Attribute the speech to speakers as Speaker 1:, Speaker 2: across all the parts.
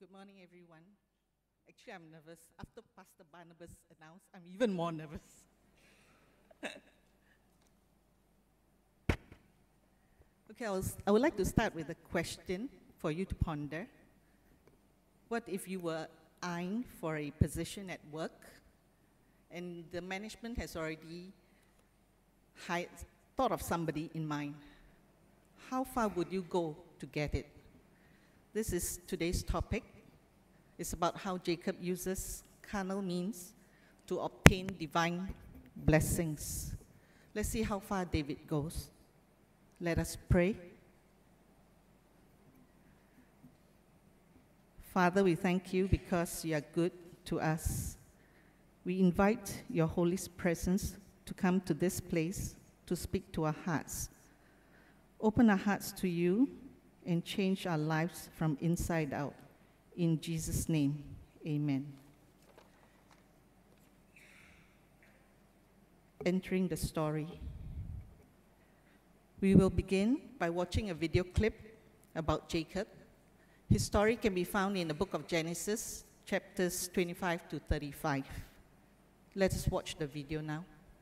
Speaker 1: Good morning, everyone. Actually, I'm nervous. After Pastor Barnabas announced, I'm even more nervous. Okay, I would like to start with a question for you to ponder. What if you were eyeing for a position at work and the management has already thought of somebody in mind? How far would you go to get it? This is today's topic. It's about how Jacob uses carnal means to obtain divine blessings. Let's see how far David goes. Let us pray. Father, we thank you because you are good to us. We invite your Holy presence to come to this place to speak to our hearts. Open our hearts to you and change our lives from inside out. In Jesus' name, amen. Entering the story. We will begin by watching a video clip about Jacob. His story can be found in the book of Genesis, chapters 25 to 35. Let us watch the video now.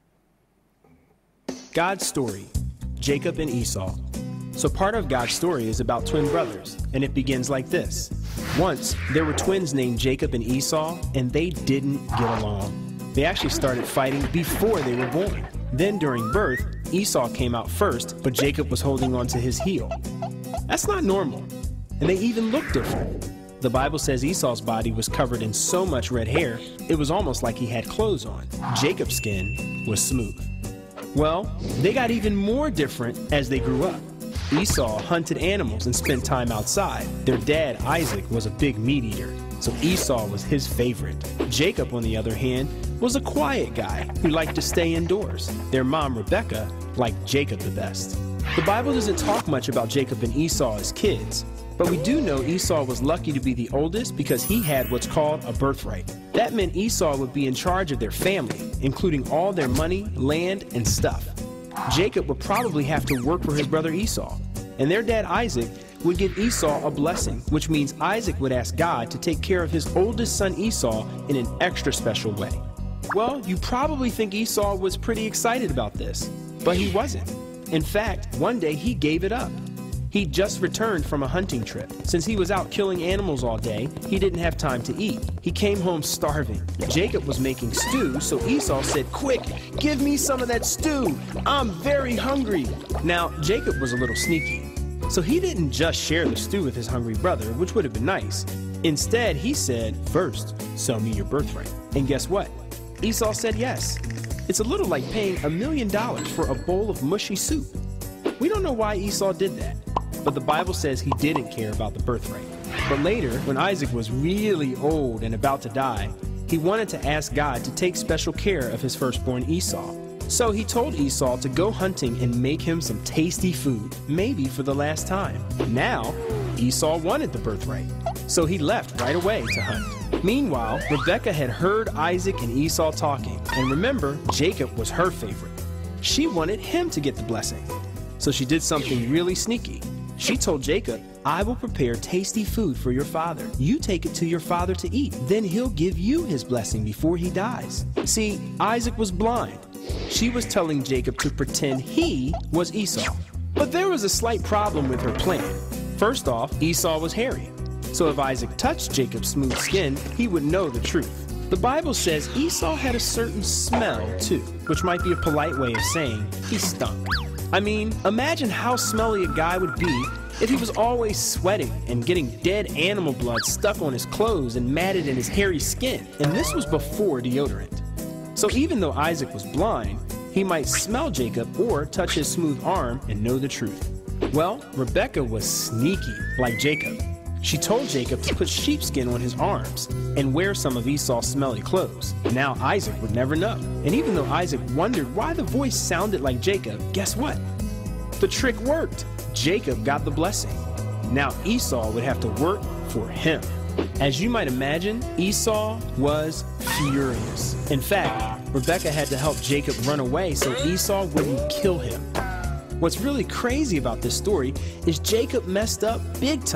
Speaker 2: God's story, Jacob and Esau. So part of God's story is about twin brothers, and it begins like this. Once, there were twins named Jacob and Esau, and they didn't get along. They actually started fighting before they were born. Then during birth, Esau came out first, but Jacob was holding on to his heel. That's not normal, and they even look different. The Bible says Esau's body was covered in so much red hair, it was almost like he had clothes on. Jacob's skin was smooth. Well, they got even more different as they grew up. Esau hunted animals and spent time outside. Their dad, Isaac, was a big meat eater, so Esau was his favorite. Jacob, on the other hand, was a quiet guy who liked to stay indoors. Their mom, Rebecca, liked Jacob the best. The Bible doesn't talk much about Jacob and Esau as kids, but we do know Esau was lucky to be the oldest because he had what's called a birthright. That meant Esau would be in charge of their family, including all their money, land, and stuff. Jacob would probably have to work for his brother Esau, and their dad Isaac would give Esau a blessing, which means Isaac would ask God to take care of his oldest son Esau in an extra special way. Well, you probably think Esau was pretty excited about this, but he wasn't. In fact, one day he gave it up. He'd just returned from a hunting trip. Since he was out killing animals all day, he didn't have time to eat. He came home starving. Jacob was making stew, so Esau said, "Quick, give me some of that stew. I'm very hungry." Now, Jacob was a little sneaky, so he didn't just share the stew with his hungry brother, which would have been nice. Instead, he said, "First, sell me your birthright." And guess what? Esau said yes. It's a little like paying $1 million for a bowl of mushy soup. We don't know why Esau did that, but the Bible says he didn't care about the birthright. But later, when Isaac was really old and about to die, he wanted to ask God to take special care of his firstborn Esau. So he told Esau to go hunting and make him some tasty food, maybe for the last time. Now, Esau wanted the birthright, so he left right away to hunt. Meanwhile, Rebecca had heard Isaac and Esau talking, and remember, Jacob was her favorite. She wanted him to get the blessing, so she did something really sneaky. She told Jacob, "I will prepare tasty food for your father. You take it to your father to eat. Then he'll give you his blessing before he dies." See, Isaac was blind. She was telling Jacob to pretend he was Esau. But there was a slight problem with her plan. First off, Esau was hairy. So if Isaac touched Jacob's smooth skin, he would know the truth. The Bible says Esau had a certain smell too, which might be a polite way of saying he stunk. I mean, imagine how smelly a guy would be if he was always sweating and getting dead animal blood stuck on his clothes and matted in his hairy skin. And this was before deodorant. So even though Isaac was blind, he might smell Jacob or touch his smooth arm and know the truth. Well, Rebecca was sneaky like Jacob. She told Jacob to put sheepskin on his arms and wear some of Esau's smelly clothes. Now Isaac would never know. And even though Isaac wondered why the voice sounded like Jacob, guess what? The trick worked. Jacob got the blessing. Now Esau would have to work for him. As you might imagine, Esau was furious. In fact, Rebecca had to help Jacob run away so Esau wouldn't kill him. What's really crazy about this story is Jacob messed up big time.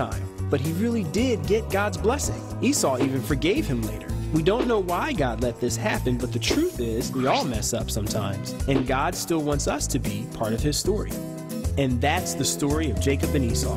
Speaker 2: but he really did get God's blessing. Esau even forgave him later. We don't know why God let this happen, but the truth is we all mess up sometimes, and God still wants us to be part of his story. And that's the story of Jacob and Esau.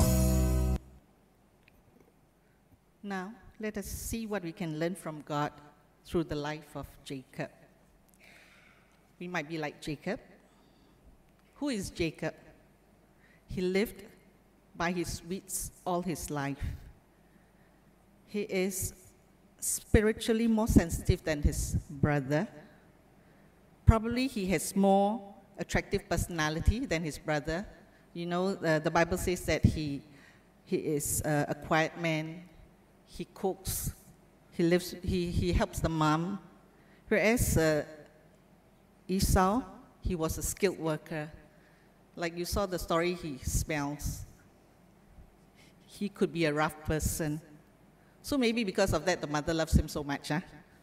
Speaker 1: Now, let us see what we can learn from God through the life of Jacob. We might be like Jacob. Who is Jacob? He lived by his wits all his life. He is spiritually more sensitive than his brother. Probably he has more attractive personality than his brother. You know, the Bible says that he is a quiet man. He cooks. He helps the mom. Whereas Esau, he was a skilled worker. Like you saw the story, he smells. He could be a rough person. So maybe because of that, the mother loves him so much. Huh?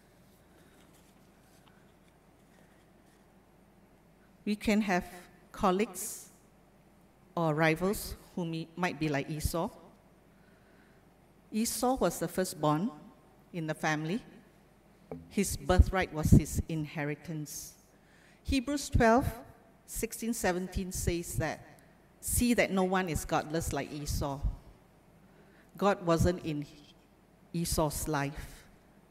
Speaker 1: We can have colleagues or rivals who might be like Esau. Esau was the firstborn in the family. His birthright was his inheritance. Hebrews 12:16-17 says that, see that no one is godless like Esau. God wasn't in Esau's life.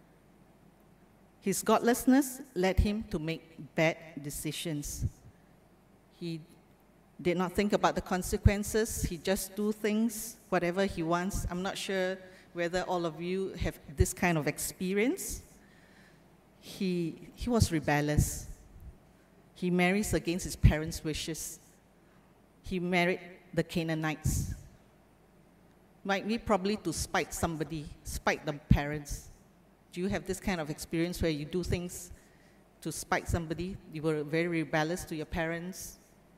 Speaker 1: His godlessness led him to make bad decisions. He did not think about the consequences. He just do things, whatever he wants. I'm not sure whether all of you have this kind of experience. He was rebellious. He marries against his parents' wishes. He married the Canaanites. Might be probably to spite somebody, spite the parents. Do you have this kind of experience where you do things to spite somebody? You were very rebellious to your parents.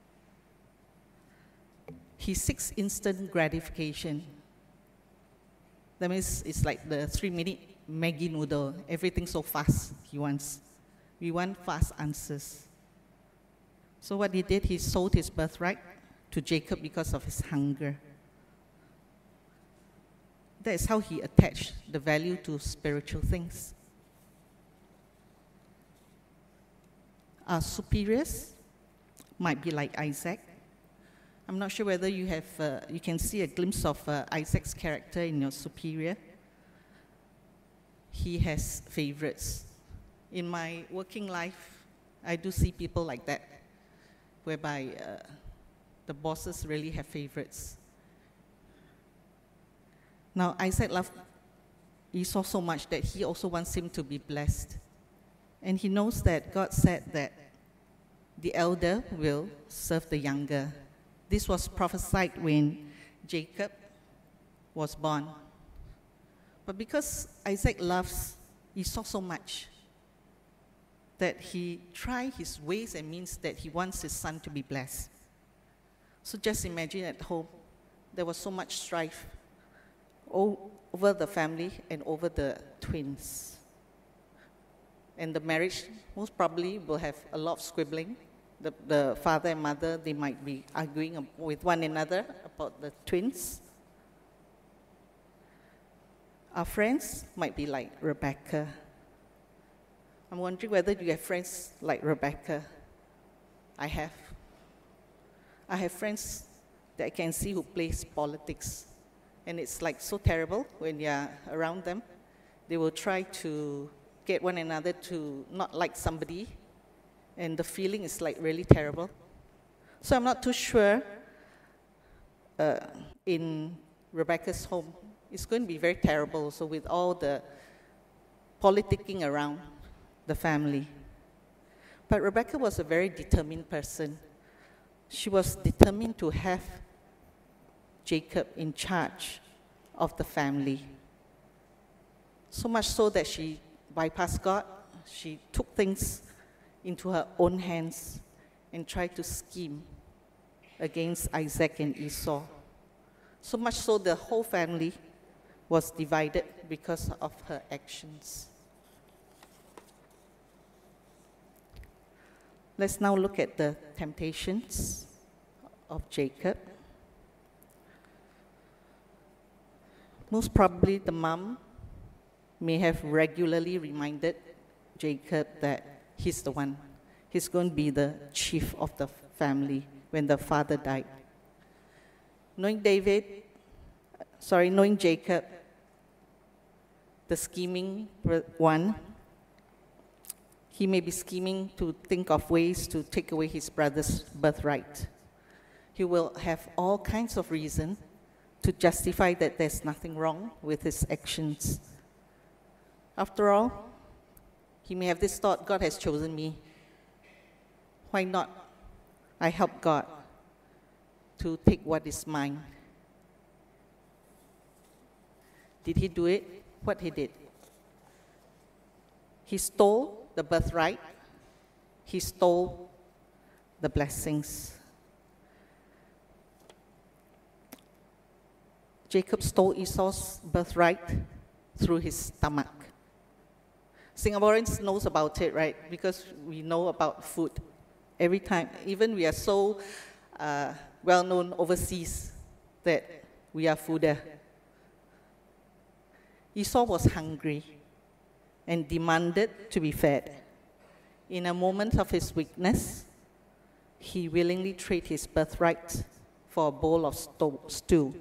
Speaker 1: He seeks instant gratification. That means it's like the 3-minute Maggi noodle. Everything so fast he wants. We want fast answers. So what he did, he sold his birthright to Jacob because of his hunger. That is how he attached the value to spiritual things. Our superiors might be like Isaac. I'm not sure whether you can see a glimpse of Isaac's character in your superior. He has favorites. In my working life, I do see people like that, whereby the bosses really have favorites. Now, Isaac loved Esau so much that he also wants him to be blessed. And he knows that God said that the elder will serve the younger. This was prophesied when Jacob was born. But because Isaac loves Esau so much, that he tried his ways and means that he wants his son to be blessed. So just imagine at home, there was so much strife over the family and over the twins. And the marriage most probably will have a lot of squibbling. The father and mother, they might be arguing with one another about the twins. Our friends might be like Rebecca. I'm wondering whether you have friends like Rebecca. I have. I have friends that I can see who plays politics. And it's like so terrible when you're around them. They will try to get one another to not like somebody. And the feeling is like really terrible. So I'm not too sure in Rebecca's home. It's going to be very terrible also with all the politicking around the family. But Rebecca was a very determined person. She was determined to have Jacob in charge of the family. So much so that she bypassed God. She took things into her own hands and tried to scheme against Isaac and Esau. So much so the whole family was divided because of her actions. Let's now look at the temptations of Jacob. Most probably the mom may have regularly reminded Jacob that he's the one. He's going to be the chief of the family when the father died. Knowing Jacob, the scheming one, he may be scheming to think of ways to take away his brother's birthright. He will have all kinds of reason to justify that there's nothing wrong with his actions. After all, he may have this thought, God has chosen me. Why not? I help God to take what is mine. Did he do it? What he did? He stole the birthright. He stole the blessings. Jacob stole Esau's birthright through his stomach. Singaporeans knows about it, right? Because we know about food. Every time, even we are so well-known overseas that we are foodie. Esau was hungry and demanded to be fed. In a moment of his weakness, he willingly traded his birthright for a bowl of stew.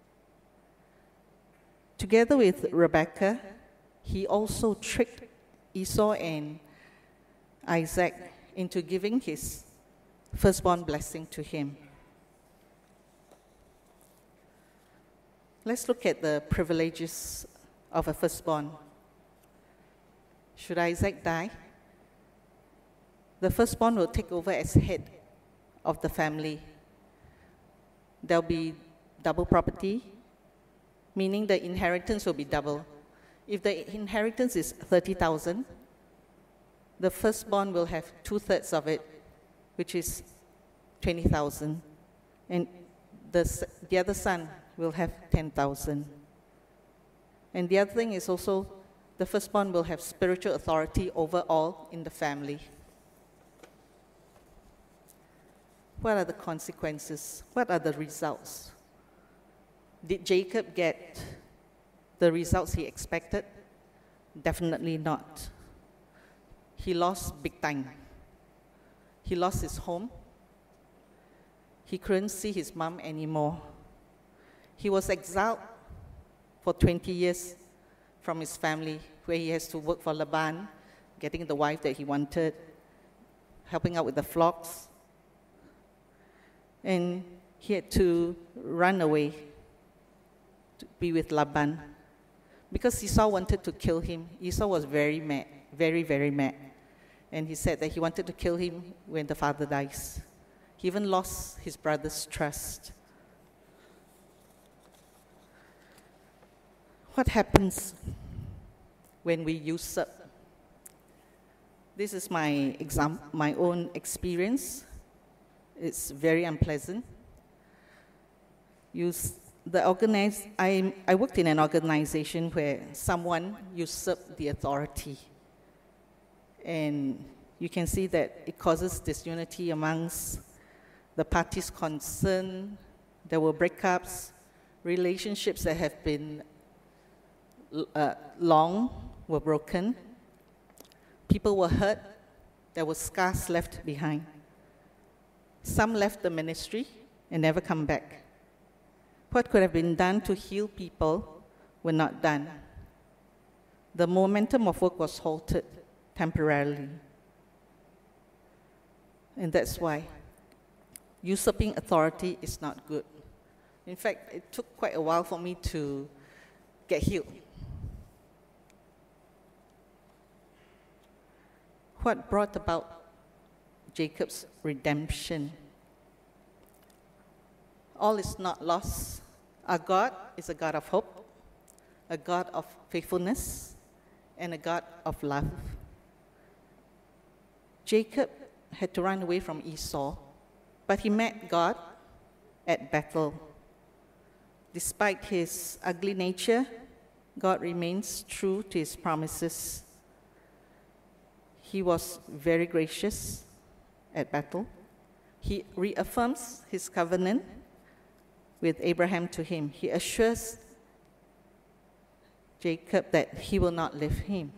Speaker 1: Together with Rebekah, he also tricked Esau and Isaac into giving his firstborn blessing to him. Let's look at the privileges of a firstborn. Should Isaac die, the firstborn will take over as head of the family. There'll be double property, meaning the inheritance will be double. If the inheritance is 30,000, the firstborn will have 2/3 of it, which is 20,000, and the other son will have 10,000. And the other thing is also, the firstborn will have spiritual authority over all in the family. What are the consequences? What are the results? Did Jacob get the results he expected? Definitely not. He lost big time. He lost his home. He couldn't see his mom anymore. He was exiled for 20 years from his family, where he has to work for Laban, getting the wife that he wanted, helping out with the flocks. And he had to run away to be with Laban, because Esau wanted to kill him. Esau was very mad, very, very mad. And he said that he wanted to kill him when the father dies. He even lost his brother's trust. What happens when we usurp? This is my own experience. It's very unpleasant. I worked in an organization where someone usurped the authority. And you can see that it causes disunity amongst the parties concerned. There were breakups, relationships that have been long were broken. People were hurt. There were scars left behind. Some left the ministry and never come back. What could have been done to heal people were not done. The momentum of work was halted temporarily. And that's why usurping authority is not good. In fact, it took quite a while for me to get healed. What brought about Jacob's redemption? All is not lost. Our God is a God of hope, a God of faithfulness, and a God of love. Jacob had to run away from Esau, but he met God at Bethel. Despite his ugly nature, God remains true to his promises. He was very gracious at Bethel. He reaffirms his covenant with Abraham to him. He assures Jacob that he will not leave him.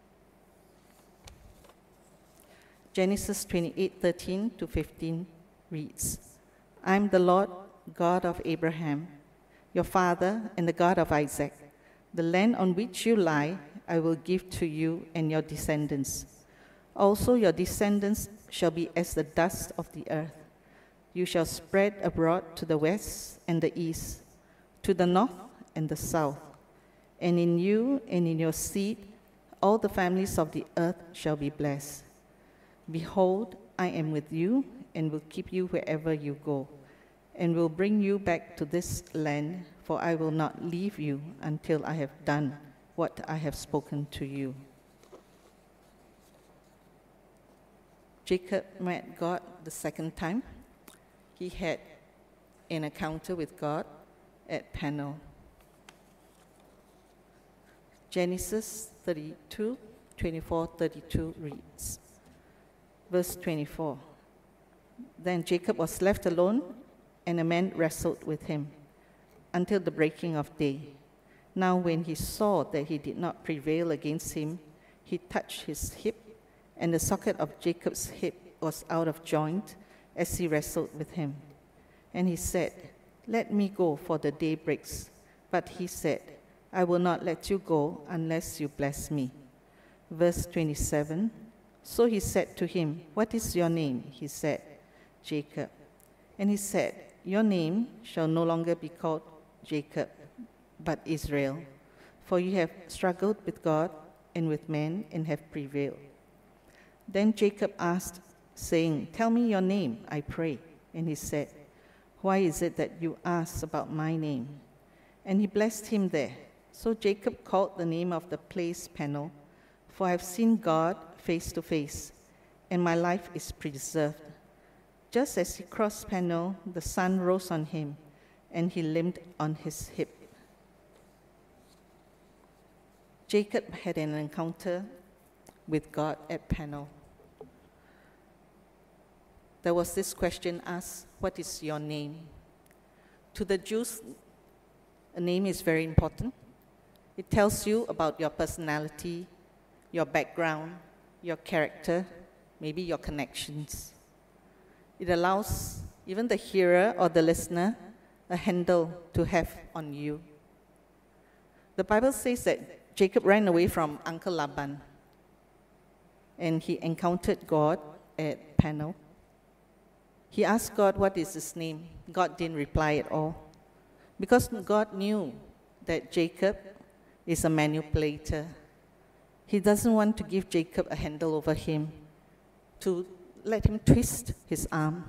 Speaker 1: Genesis 28:13 to 15 reads, I am the Lord God of Abraham, your father, and the God of Isaac. The land on which you lie, I will give to you and your descendants. Also your descendants shall be as the dust of the earth. You shall spread abroad to the west and the east, to the north and the south. And in you and in your seed, all the families of the earth shall be blessed. Behold, I am with you and will keep you wherever you go, and will bring you back to this land, for I will not leave you until I have done what I have spoken to you. Jacob met God the second time. He had an encounter with God at Carnal. Genesis 32, 24-32 reads, verse 24. Then Jacob was left alone, and a man wrestled with him until the breaking of day. Now when he saw that he did not prevail against him, he touched his hip, and the socket of Jacob's hip was out of joint as he wrestled with him. And he said, Let me go, for the day breaks. But he said, I will not let you go unless you bless me. Verse 27, So he said to him, What is your name? He said, Jacob. And he said, Your name shall no longer be called Jacob, but Israel, for you have struggled with God and with men and have prevailed. Then Jacob asked, saying, Tell me your name, I pray. And he said, Why is it that you ask about my name? And he blessed him there. So Jacob called the name of the place Carnal, for I have seen God face to face, and my life is preserved. Just as he crossed Carnal, the sun rose on him, and he limped on his hip. Jacob had an encounter with God at Carnal. There was this question asked, What is your name? To the Jews, a name is very important. It tells you about your personality, your background, your character, maybe your connections. It allows even the hearer or the listener a handle to have on you. The Bible says that Jacob ran away from Uncle Laban, and he encountered God at Carnal. He asked God, what is his name? God didn't reply at all, because God knew that Jacob is a manipulator. He doesn't want to give Jacob a handle over him, to let him twist his arm.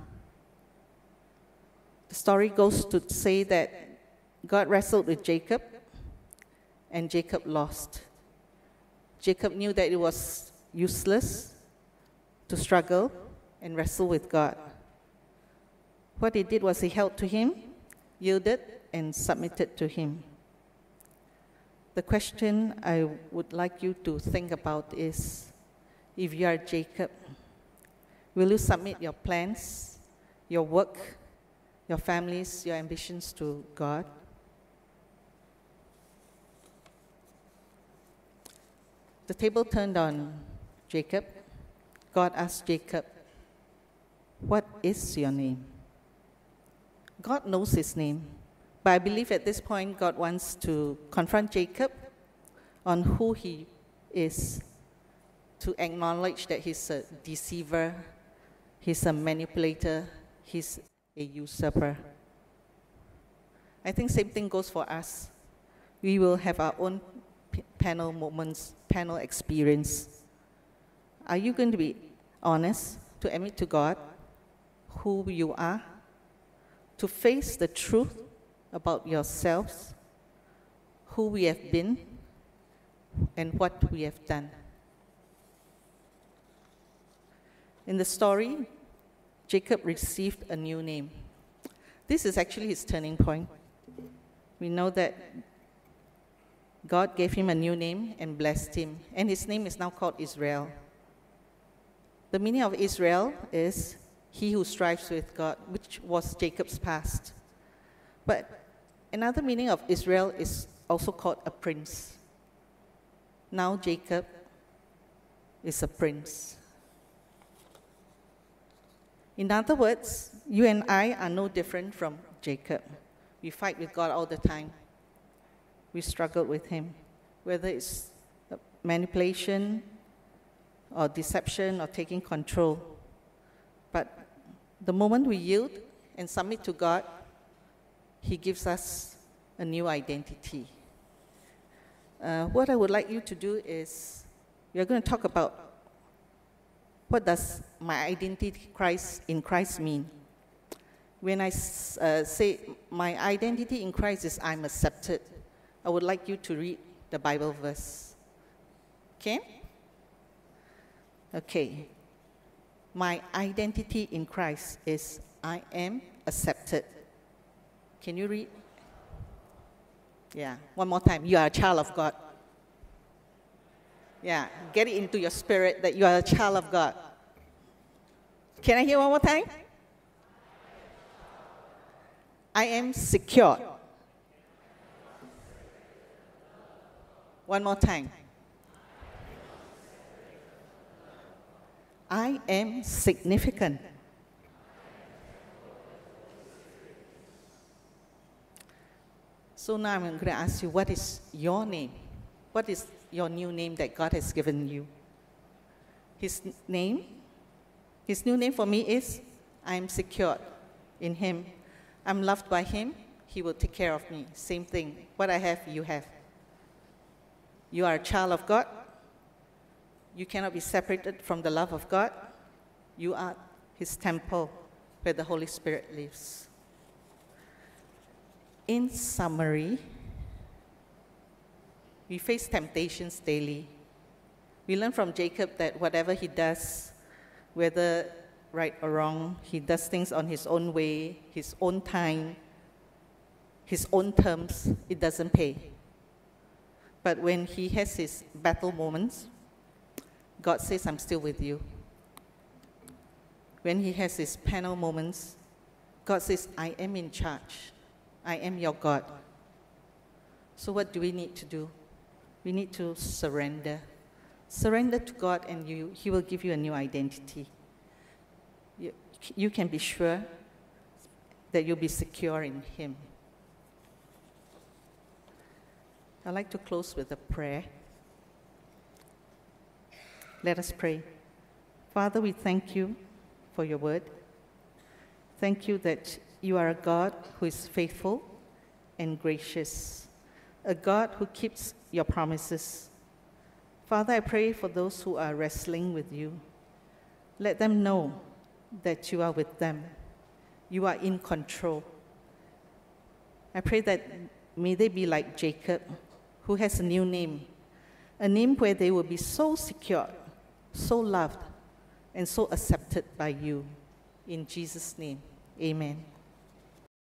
Speaker 1: The story goes to say that God wrestled with Jacob, and Jacob lost. Jacob knew that it was useless to struggle and wrestle with God. What he did was he held to him, yielded, and submitted to him. The question I would like you to think about is, if you are Jacob, will you submit your plans, your work, your families, your ambitions to God? The table turned on Jacob. God asked Jacob, what is your name? God knows his name, but I believe at this point God wants to confront Jacob on who he is, to acknowledge that he's a deceiver, he's a manipulator, he's a usurper. I think same thing goes for us. We will have our own Carnal moments, Carnal experience. Are you going to be honest to admit to God who you are, to face the truth about yourselves, who we have been, and what we have done? In the story, Jacob received a new name. This is actually his turning point. We know that God gave him a new name and blessed him, and his name is now called Israel. The meaning of Israel is he who strives with God, which was Jacob's past. But another meaning of Israel is also called a prince. Now Jacob is a prince. In other words, you and I are no different from Jacob. We fight with God all the time. We struggle with him, whether it's manipulation or deception or taking control. But the moment we yield and submit to God, he gives us a new identity. What I would like you to do is, we are going to talk about what does my identity in Christ mean. When I say my identity in Christ is I'm accepted, I would like you to read the Bible verse. Okay? Okay. My identity in Christ is I am accepted. Can you read? Yeah, one more time. You are a child of God. Yeah, get it into your spirit that you are a child of God. Can I hear one more time? I am secure. One more time. I am significant. So now I'm going to ask you, what is your name? What is your new name that God has given you? His new name for me is, I am secure in him. I'm loved by him. He will take care of me. Same thing. What I have, you have. You are a child of God. You cannot be separated from the love of God. You are his temple where the Holy Spirit lives. In summary, we face temptations daily. We learn from Jacob that whatever he does, whether right or wrong, he does things on his own way, his own time, his own terms. It doesn't pay. But when he has his battle moments, God says, I'm still with you. When he has his panel moments, God says, I am in charge. I am your God. So what do we need to do? We need to surrender. Surrender to God, and he will give you a new identity. You can be sure that you'll be secure in him. I'd like to close with a prayer. Let us pray. Father, we thank you for your word. Thank you that you are a God who is faithful and gracious, a God who keeps your promises. Father, I pray for those who are wrestling with you. Let them know that you are with them. You are in control. I pray that may they be like Jacob, who has a new name, a name where they will be so secure, so loved, and so accepted by you. In Jesus' name, amen.